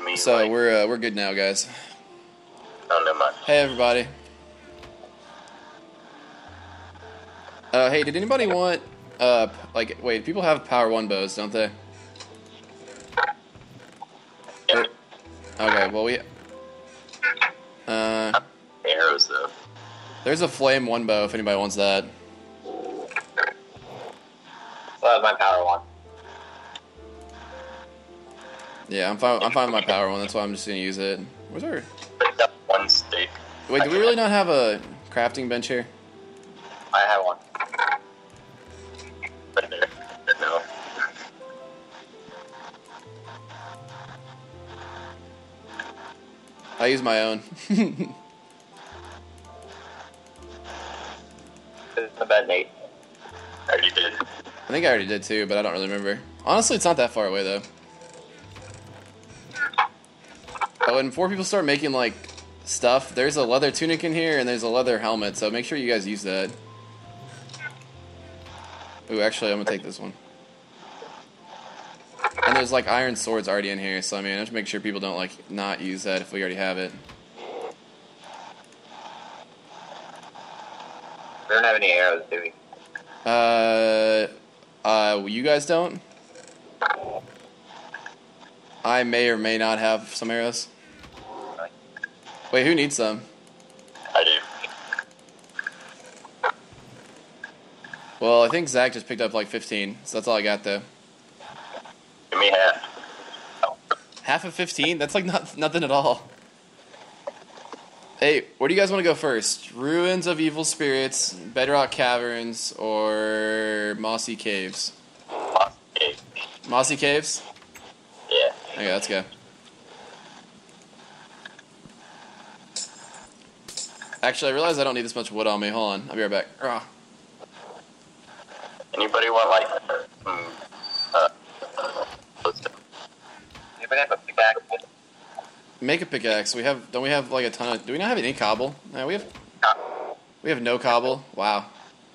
So we're good now, guys. Oh, never mind. Hey, everybody. Hey, did anybody want wait, people have Power 1 bows, don't they? Yeah. Okay, well Arrows though. there's a Flame 1 bow if anybody wants that. Well, my Power 1. Yeah, I'm fine with my Power 1, that's why I'm just gonna use it. Where's our... Picked up 1 stick. Wait, do we really not have a crafting bench here? I have one. But no. I use my own. I bet Nate. I already did. I think I already did too, but I don't really remember. Honestly, it's not that far away though. Oh, and before people start making like stuff, there's a leather tunic in here and there's a leather helmet, so make sure you guys use that. Ooh, actually, I'm gonna take this one. And there's like iron swords already in here, so I mean, I have to make sure people don't like not use that if we already have it. We don't have any arrows, do we? You guys don't? I may or may not have some arrows. Wait, who needs some? I do. Well, I think Zach just picked up like 15, so that's all I got though. Give me half. Oh. Half of 15? That's like nothing at all. Hey, where do you guys want to go first? Ruins of Evil Spirits, Bedrock Caverns, or Mossy Caves? Mossy. Mossy Caves? Yeah. Okay, let's go. Actually, I realize I don't need this much wood on me. Hold on, I'll be right back. Anybody want like anybody have a pickaxe? Make a pickaxe. Don't we have like a ton of... Do we not have any cobble? No, we have no cobble. Wow.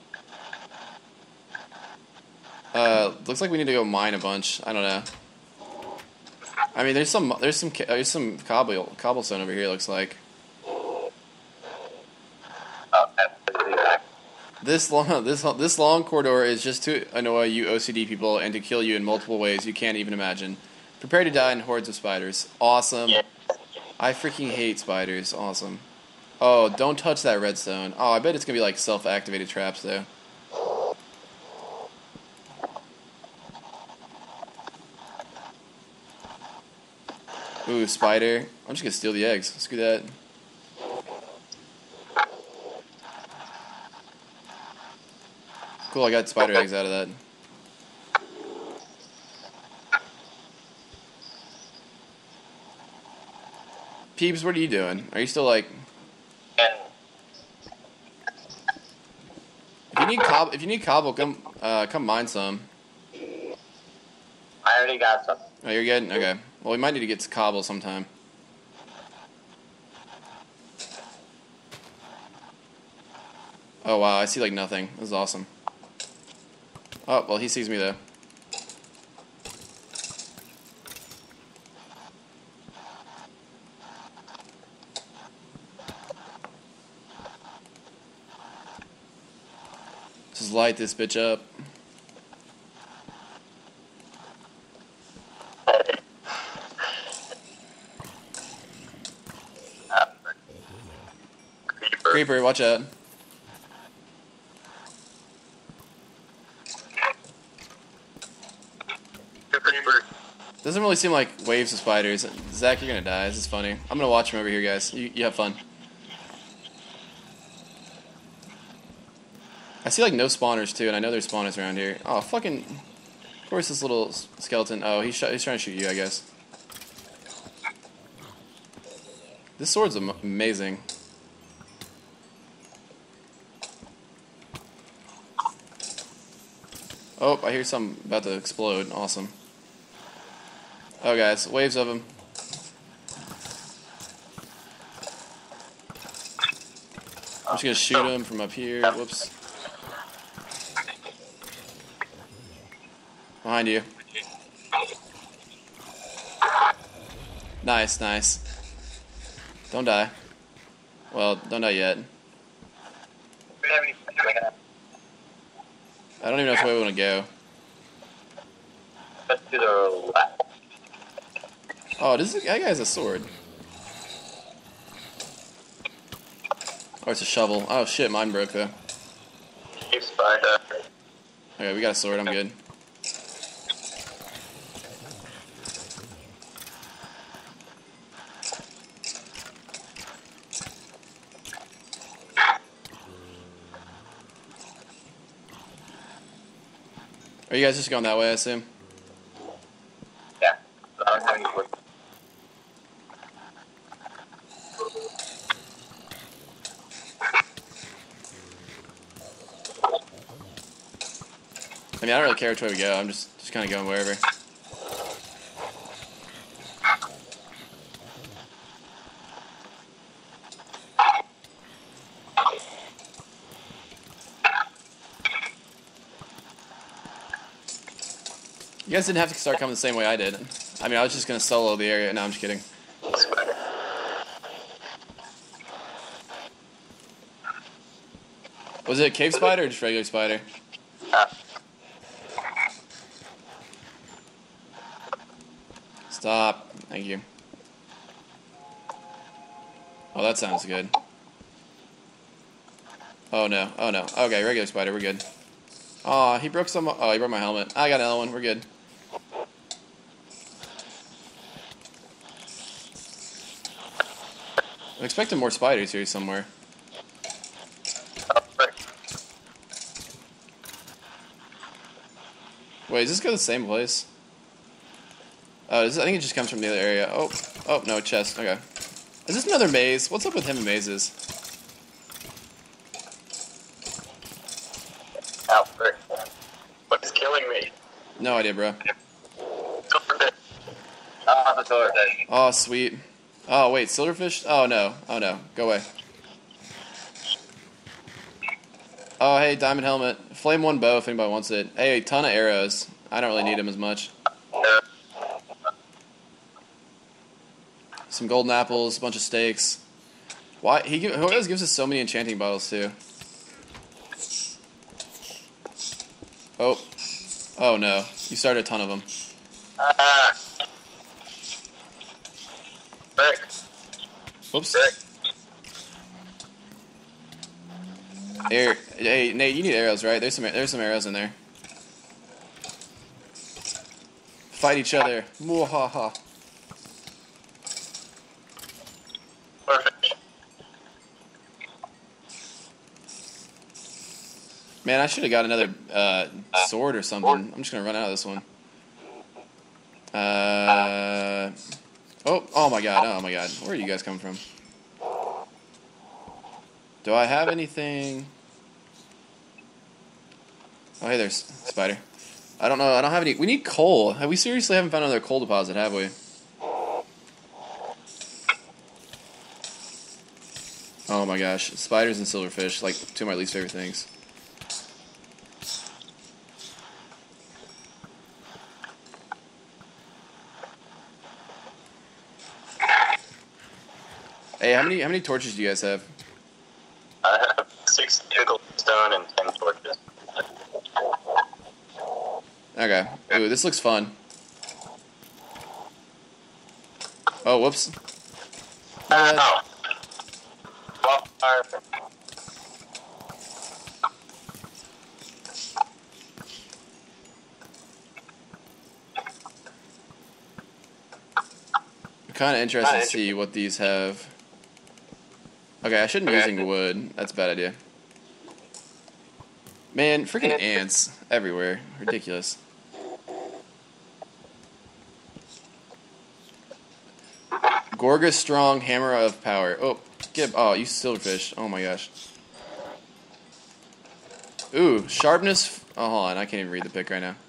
Looks like we need to go mine a bunch. I don't know. I mean, there's some cobblestone over here. Looks like this long corridor is just to annoy you OCD people and to kill you in multiple ways you can't even imagine. Prepare to die in hordes of spiders. Awesome. Yeah. I freaking hate spiders. Awesome. Oh, don't touch that redstone. Oh, I bet it's gonna be like self-activated traps though. Ooh, spider. I'm just gonna steal the eggs. Let's do that. Cool, I got spider eggs out of that. Peeps, what are you doing? Are you still like... If you need cobble, come mine some. I already got some. Oh, you're good? Okay. Well, we might need to get to cobble sometime. Oh, wow, I see like nothing. This is awesome. Oh, well, he sees me though. Just light this bitch up. Creeper, watch out. Creeper. Doesn't really seem like waves of spiders. Zach, you're gonna die. This is funny. I'm gonna watch him over here, guys. You have fun. I see like no spawners too, and I know there's spawners around here. Oh, fucking... Of course this little skeleton... Oh, he's trying to shoot you, I guess. This sword's amazing. Oh, I hear something about to explode. Awesome. Oh, guys, waves of them. I'm just gonna shoot him from up here. Whoops. Behind you. Nice, nice. Don't die. Well, don't die yet. I don't even know which way we want to go. Let's do the left. Oh, that guy has a sword. Oh, it's a shovel. Oh shit, mine broke though. Keep spider. Okay, we got a sword. I'm good. Are you guys just going that way, I assume? Yeah. I was having to look. I mean, I don't really care which way we go. I'm just kind of going wherever. You guys didn't have to start coming the same way I did. I mean, I was just gonna solo the area. No, I'm just kidding. Spider. Was it a cave spider or just regular spider? Stop. Thank you. Oh, that sounds good. Oh no. Oh no. Okay, regular spider. We're good. Oh, he broke some. Oh, he broke my helmet. I got another one. We're good. I'm expecting more spiders here somewhere. Wait, does this go to the same place? Oh, I think it just comes from the other area. Oh, oh no, chest. Okay. Is this another maze? What's up with him and mazes? Ow, frick. What's killing me? No idea, bro. Silverfish. Ah, the silverfish. Oh, sweet. Oh, wait, silverfish? Oh, no. Oh, no. Go away. Oh, hey, diamond helmet. Flame 1 bow if anybody wants it. Hey, a ton of arrows. I don't really need them as much. Some golden apples, a bunch of steaks. Why? He always gives us so many enchanting bottles, too. Oh. Oh, no. You started a ton of them. Ah. Frick. Whoops. Frick. Here, hey, Nate, you need arrows, right? There's some arrows in there. Fight each other. Mwahaha. Perfect. Man, I should have got another sword or something. I'm just gonna run out of this one. Oh my god, oh my god. Where are you guys coming from? Do I have anything? Oh, hey, there's spider. I don't know. I don't have any. We need coal. We seriously haven't found another coal deposit, have we? Oh my gosh, spiders and silverfish, like two of my least favorite things. Hey, how many torches do you guys have? I have 6 nickel stone and 10 torches. Okay. Ooh, this looks fun. Oh, whoops. Ow. Well, fire. I'm kind of interested to see what these have. Okay, I shouldn't be using wood. That's a bad idea. Man, freaking ants everywhere. Ridiculous. Gorga's strong hammer of power. Oh, oh, you silverfish. Oh my gosh. Ooh, sharpness. Oh, hold on. I can't even read the pick right now.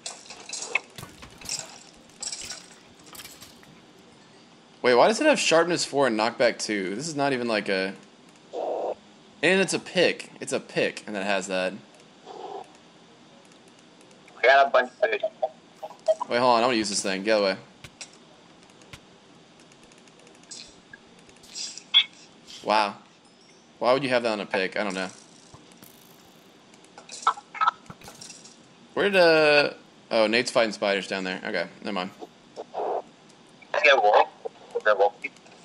Wait, why does it have sharpness 4 and knockback 2? This is not even like a... And it's a pick. It's a pick, and it has that. I got a bunch of food. Wait, hold on. I want to use this thing. Get away. Wow. Why would you have that on a pick? I don't know. Where did, oh, Nate's fighting spiders down there. Okay, never mind. I get wolf. The wolf.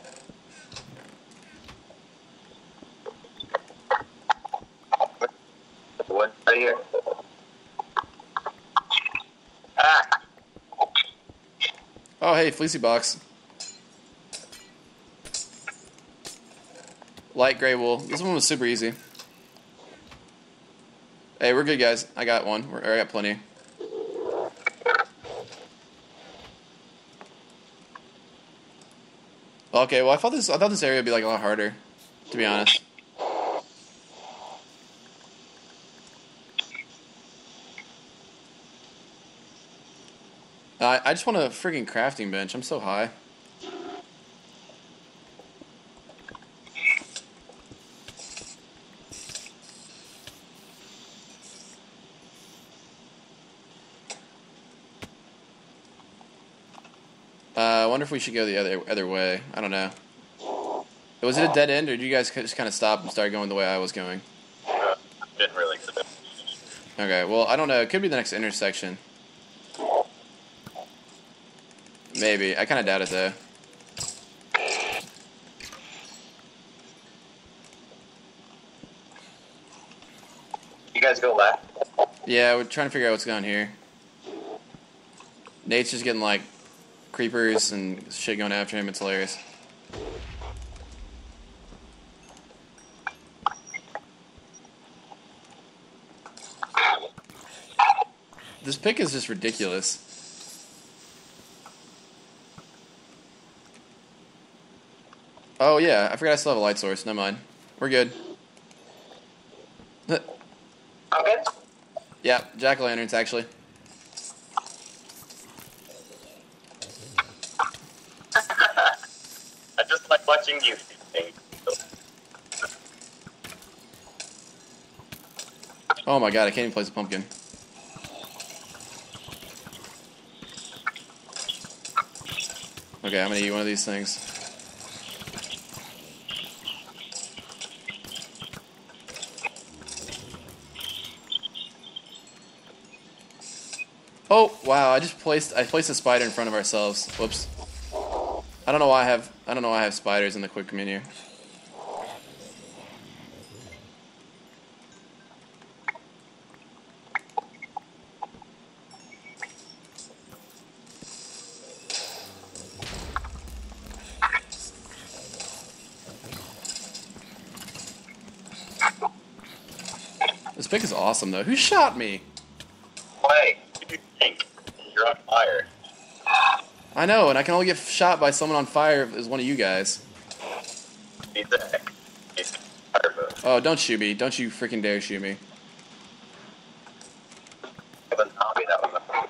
What right here? Ah! Oh, hey, Fleecy Box. Light gray wool. This one was super easy. Hey, we're good, guys. I got one. I got plenty. Okay, well, I thought this area would be like a lot harder, to be honest. I just want a freaking crafting bench. I'm so high. I wonder if we should go the other way. I don't know. Was it a dead end, or did you guys just kind of stop and start going the way I was going? Didn't really accept it. Okay, well, I don't know. It could be the next intersection. Maybe. I kind of doubt it, though. You guys go left. Yeah, we're trying to figure out what's going on here. Nate's just getting, like, creepers and shit going after him. It's hilarious. This pick is just ridiculous. Oh, yeah. I forgot I still have a light source. Never mind. We're good. Okay. Yeah, jack-o'-lanterns, actually. I just like watching you think. Oh my god, I can't even place a pumpkin. Okay, I'm gonna eat one of these things. Oh wow! I placed a spider in front of ourselves. Whoops. I don't know why I have spiders in the quick menu. This pick is awesome though. Who shot me? Wait, what do you think? You're on fire. I know, and I can only get shot by someone on fire as one of you guys. He's a fire move. Oh, don't shoot me. Don't you freaking dare shoot me. It was zombie that was a...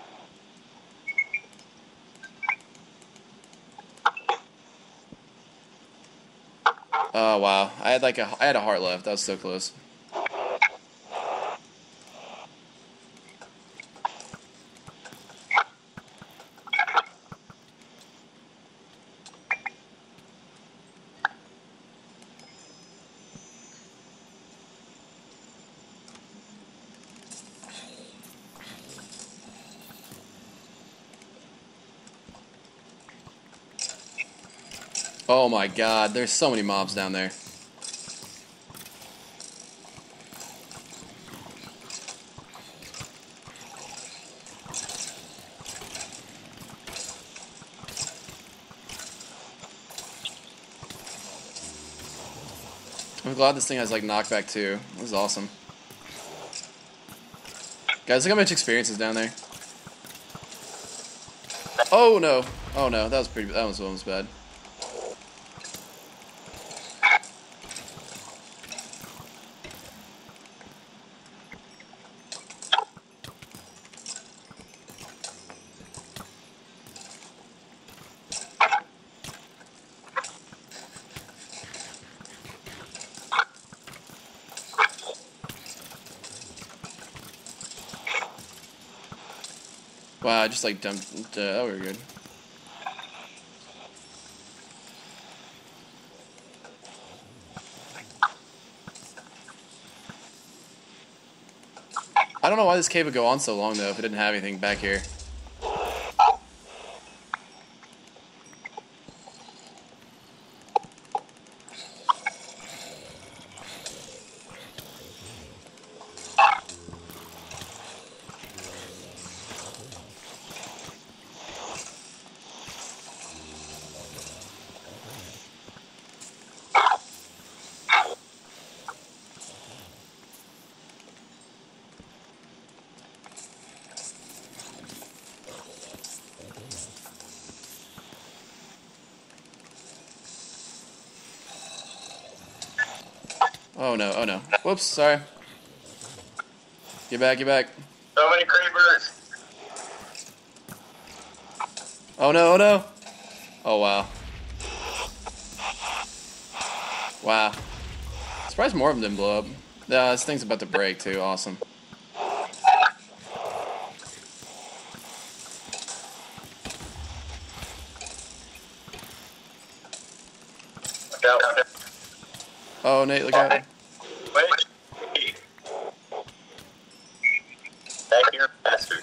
Oh wow. I had a heart left. That was so close. Oh my god, there's so many mobs down there. I'm glad this thing has like knockback too. This is awesome. Guys, look how much experience is down there. Oh no. Oh no, that was almost bad. Wow, I just like dumped. Oh, we were good. I don't know why this cave would go on so long though if it didn't have anything back here. Oh no, oh no. Whoops, sorry. Get back, get back. So many creepers. Oh no, oh no. Oh wow. Wow. Surprised more of them didn't blow up. Yeah, this thing's about to break too, awesome. Look out, look out. Oh, Nate, look out. Wait. Back here, bastard.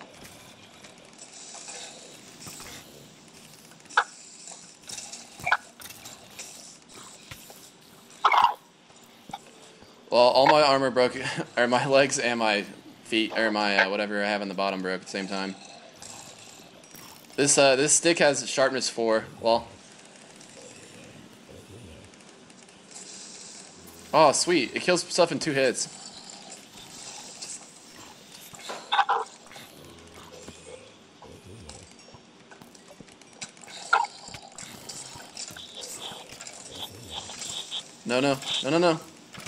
Well, all my armor broke, or my legs and my feet, or my whatever I have on the bottom broke at the same time. This stick has sharpness 4. Well. Oh, sweet. It kills stuff in 2 hits. No, no. No, no, no.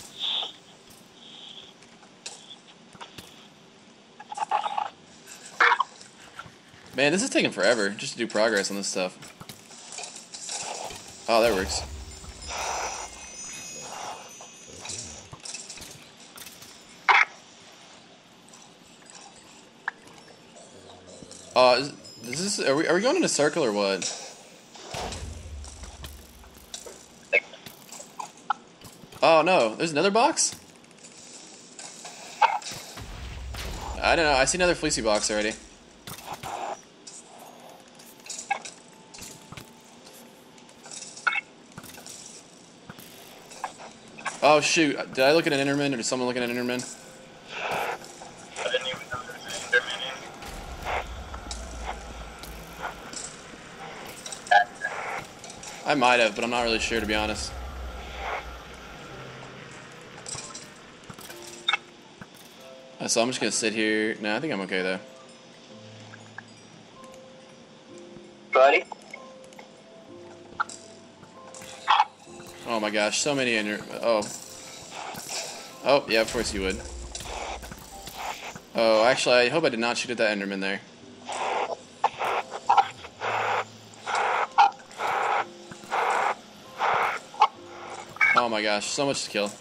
Man, this is taking forever just to do progress on this stuff. Oh, that works. Is this, are we going in a circle or what? Oh no, there's another box? I don't know, I see another Fleecy box already. Oh shoot, did I look at an Enderman or did someone look at an Enderman? I didn't even know there was an Enderman in. I might have, but I'm not really sure to be honest. So I'm just gonna sit here. No, I think I'm okay though. Buddy? Oh my gosh, so many oh. Oh, yeah, of course you would. Oh, actually, I hope I did not shoot at that Enderman there. Oh my gosh, so much to kill.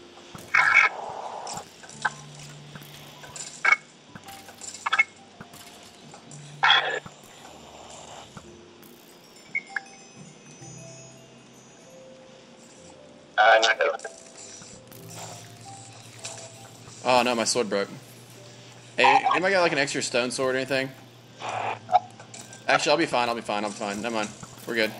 Oh no, my sword broke. Hey, anybody got like an extra stone sword or anything? Actually, I'll be fine, I'll be fine, I'll be fine. Never mind. We're good.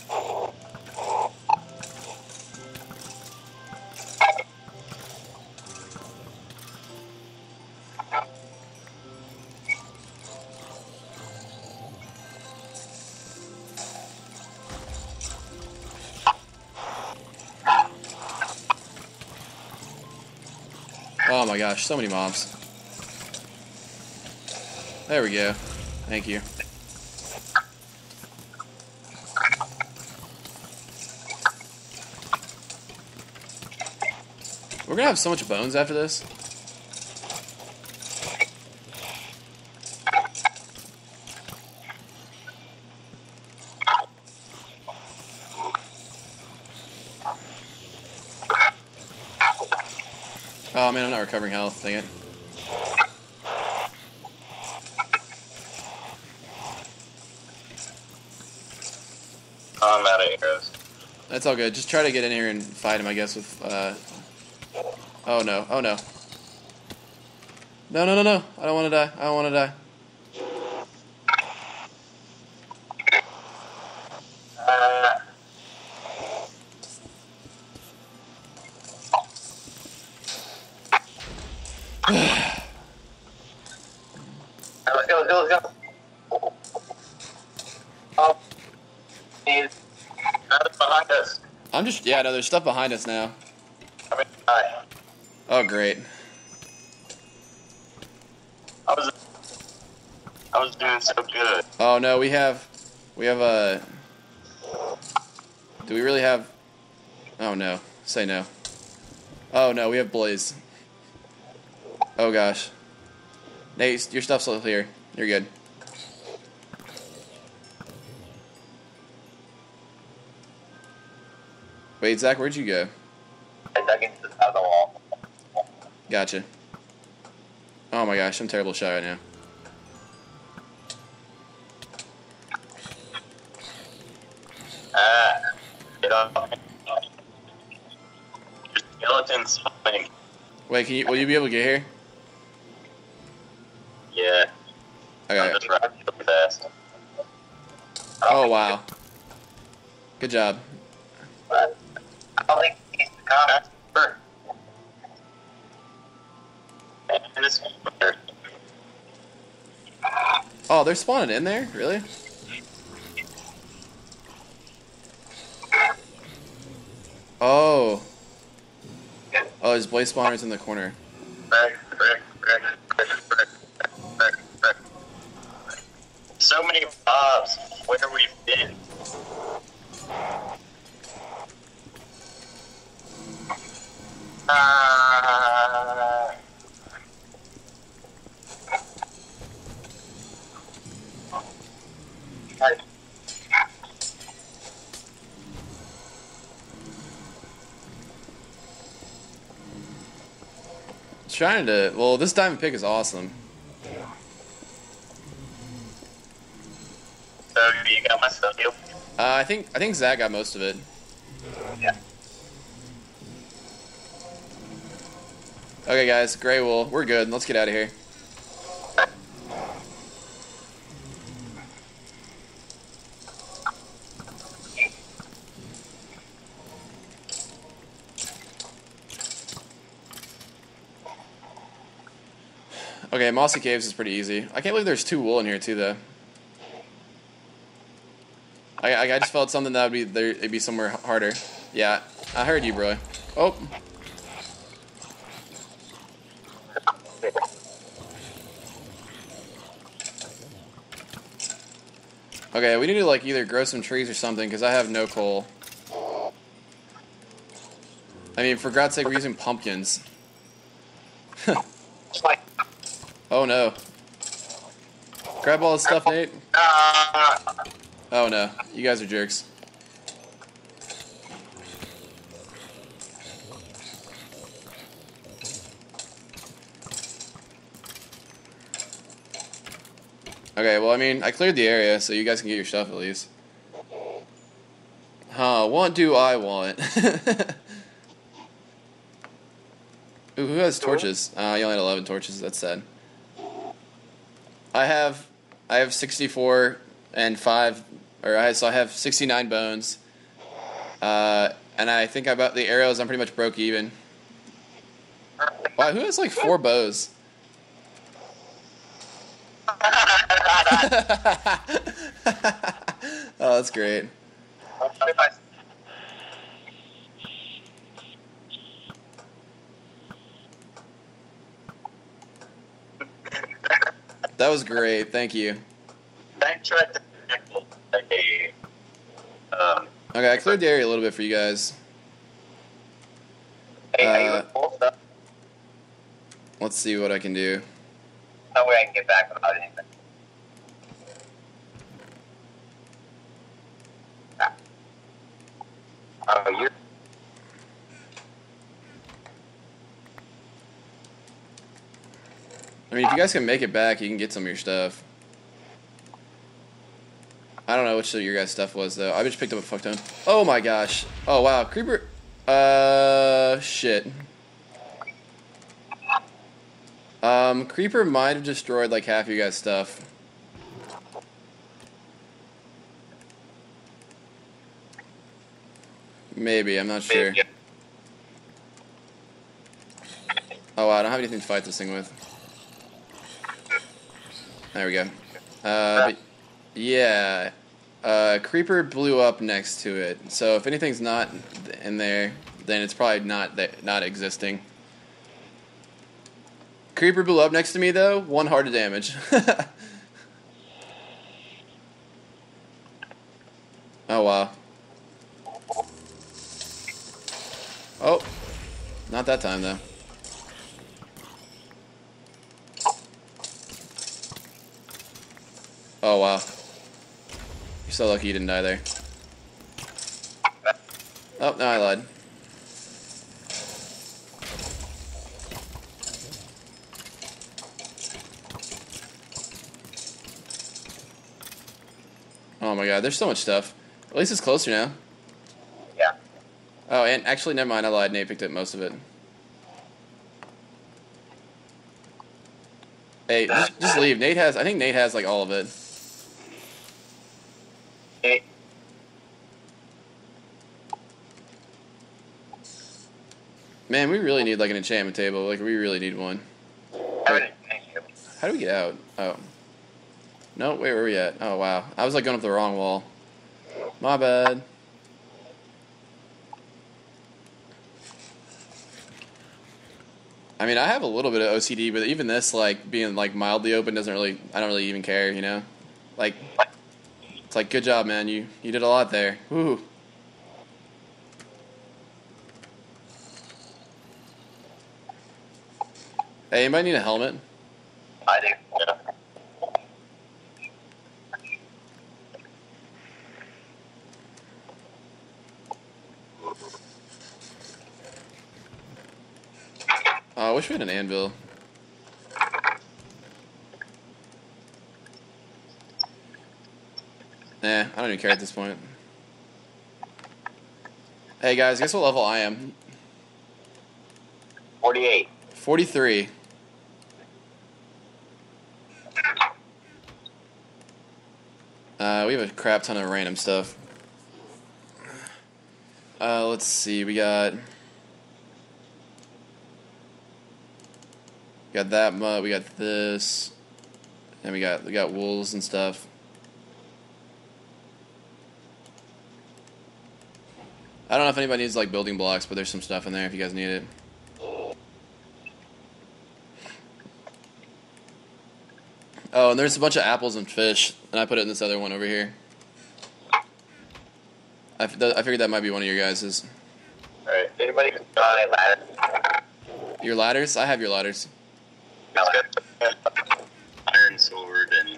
Oh my gosh, so many mobs. There we go. Thank you. We're gonna have so much bones after this. Oh man, I'm not recovering health, dang it. Oh, I'm out of arrows. That's all good. Just try to get in here and fight him, I guess, with, oh no, oh no. No, no, no, no. I don't want to die. I don't want to die. Let's go, let's go, let's go. Oh, he's behind us. I'm just, yeah, no, there's stuff behind us now. I mean, hi. Oh, great. I was doing so good. Oh, no, we have a, do we really have, oh, no, say no. Oh, no, we have Blaze. Oh, gosh. Nate, your stuff's still here. You're good. Wait, Zach, where'd you go? I dug into the side of the wall. Gotcha. Oh my gosh, I'm terrible shot right now. Get up. Your skeleton's swimming. Wait, will you be able to get here? Yeah. Okay. I'm just running really fast. Oh wow. Good job. But I don't think he's the contact. Oh, they're spawning in there? Really? Oh. Oh, there's blaze spawners in the corner. So many mobs. Where we've been. Trying to. Well, this diamond pick is awesome. So you got my stuff, you? I think Zach got most of it. Yeah. Okay, guys, Grey Wool, we're good. Let's get out of here. Okay, Mossy Caves is pretty easy. I can't believe there's 2 wool in here too, though. I just felt something that would be there. It'd be somewhere harder. Yeah, I heard you, bro. Oh. Okay, we need to like either grow some trees or something because I have no coal. I mean, for God's sake, we're using pumpkins. Oh no. Grab all the stuff, Nate. Oh no, you guys are jerks. Okay, well, I mean, I cleared the area, so you guys can get your stuff at least. Huh, what do I want? Ooh, who has torches? You only had 11 torches, that's sad. I have 64 and 5, so I have 69 bones. And I think about the arrows, I'm pretty much broke even. Wow, who has like 4 bows? Oh, that's great. That was great, thank you. Okay, I cleared the area a little bit for you guys. Let's see what I can do. No way I can get back without anything. Oh, you're... I mean, if you guys can make it back, you can get some of your stuff. I don't know which of your guys' stuff was, though. I just picked up a fuck ton. Oh my gosh. Oh, wow. Creeper. Shit. Creeper might have destroyed like half you guys' stuff. Maybe, I'm not sure. Oh wow, I don't have anything to fight this thing with. There we go. But yeah, Creeper blew up next to it. So if anything's not in there, then it's probably not existing. Creeper blew up next to me though. 1 heart of damage. Oh wow. Oh, not that time though. Oh wow. You're so lucky you didn't die there. Oh, no, I lied. Oh my god, there's so much stuff. At least it's closer now. Yeah. Oh, and actually, never mind, I lied. Nate picked up most of it. Hey, just leave. I think Nate has like all of it. Hey. Man, we really need like an enchantment table. Like, we really need one. Wait, how do we get out? Oh. No, wait, where are we at? Oh, wow. I was like going up the wrong wall. My bad. I mean, I have a little bit of OCD, but even this, like, being, like, mildly open doesn't really, I don't really even care, you know? Like, it's like, good job, man. You did a lot there. Woo. Hey, anybody need a helmet? I do. Yeah. I wish we had an anvil. Nah, I don't even care at this point. Hey guys, guess what level I am? 48. 43. We have a crap ton of random stuff. Let's see, we got that mud, we got this, and we got wolves and stuff. I don't know if anybody needs like building blocks, but there's some stuff in there if you guys need it. Oh, and there's a bunch of apples and fish, and I put it in this other one over here. I figured that might be one of your guys's. Alright, anybody can buy ladder? Your ladders? I have your ladders. Iron sword and...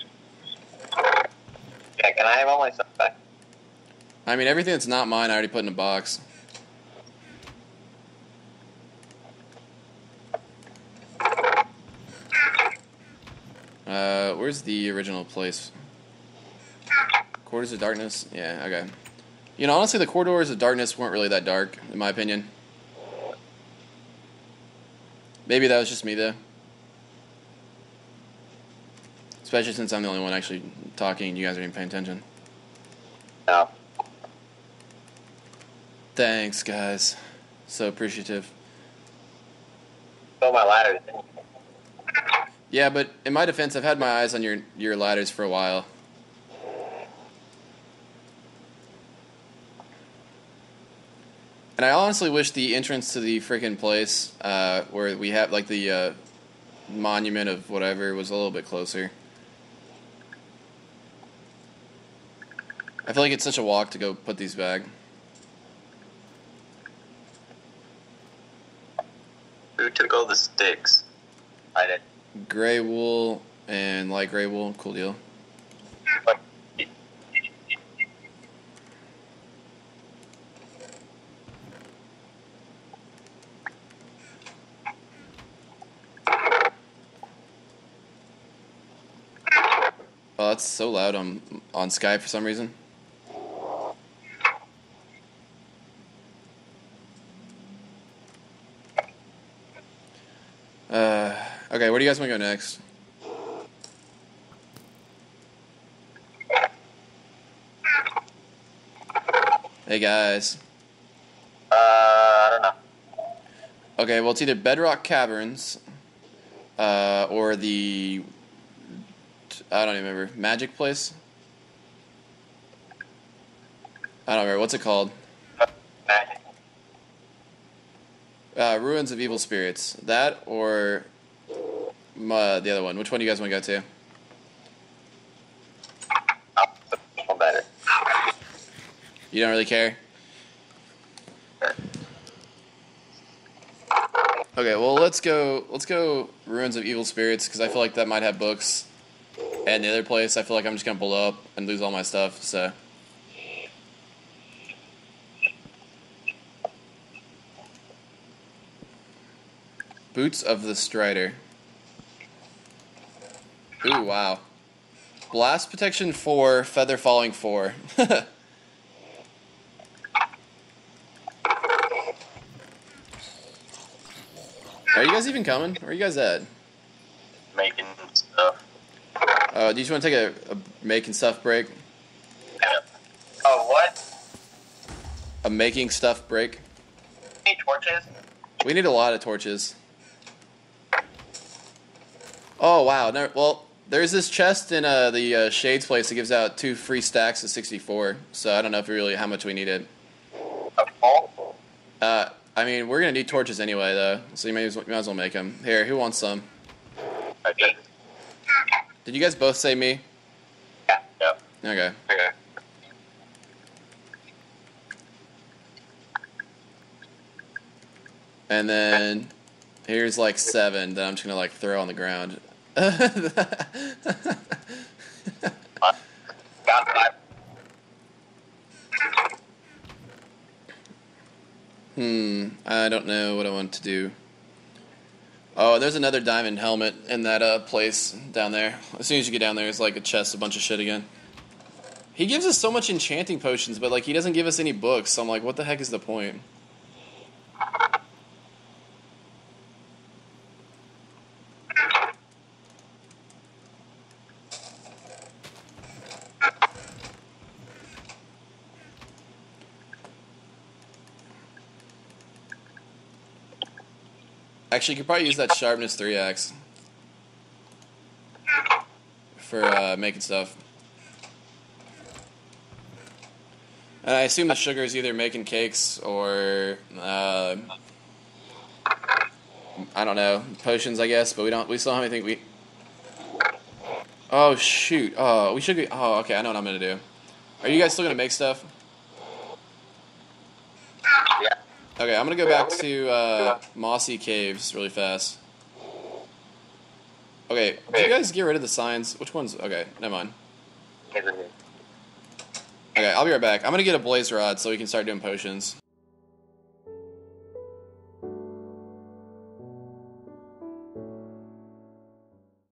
Yeah, can I have all my stuff back? I mean, everything that's not mine I already put in a box. Where's the original place? Corridors of Darkness? Yeah, okay. You know, honestly, the Corridors of Darkness weren't really that dark, in my opinion. Maybe that was just me, though. Especially since I'm the only one actually talking and you guys aren't even paying attention. No. Thanks, guys. So appreciative. Fill my ladder. Yeah, but in my defense, I've had my eyes on your ladders for a while. And I honestly wish the entrance to the freaking place, where we have like the monument of whatever, was a little bit closer. I feel like it's such a walk to go put these back. Who took all the sticks? I did. Gray wool and light gray wool, cool deal. Oh, that's so loud on Skype for some reason. Okay, where do you guys want to go next? Hey guys. I don't know. Okay, well it's either Bedrock Caverns, or the I don't even remember Magic Place. I don't remember what's it called. Magic. Ruins of Evil Spirits. That or the other one. Which one do you guys want to go to? I'll better. You don't really care? Okay, well let's go Ruins of Evil Spirits because I feel like that might have books. And the other place, I feel like I'm just gonna blow up and lose all my stuff, so. Boots of the Strider. Ooh, wow. Blast Protection 4, Feather Falling 4. Are you guys even coming? Where are you guys at? Making stuff. Do you just want to take a making stuff break? Yeah. Oh, what? A making stuff break? Any torches? We need a lot of torches. Oh, wow. No, well, there's this chest in the Shades place that gives out 2 free stacks of 64, so I don't know if really how much we need it. A fault? I mean, we're going to need torches anyway, though, so you might as well make them. Here, who wants some? I did. Did you guys both say me? Yeah. Yep. Okay. Okay. And then here's like 7 that I'm just going to like throw on the ground. Got that. I don't know what I want to do. Oh, there's another diamond helmet in that place down there. As soon as you get down there, it's like a chest, a bunch of shit again. He gives us so much enchanting potions, but like he doesn't give us any books. So I'm like, what the heck is the point? Actually, you could probably use that sharpness 3 axe for making stuff. And I assume the sugar is either making cakes or I don't know, potions, I guess. But we still don't have anything. Oh shoot! Oh, we should be. Oh, okay. I know what I'm gonna do. Are you guys still gonna make stuff? Yeah. Okay, I'm gonna go back to Mossy Caves really fast. Okay, did you guys get rid of the signs? Which ones? Okay, never mind. Okay, I'll be right back. I'm gonna get a blaze rod so we can start doing potions.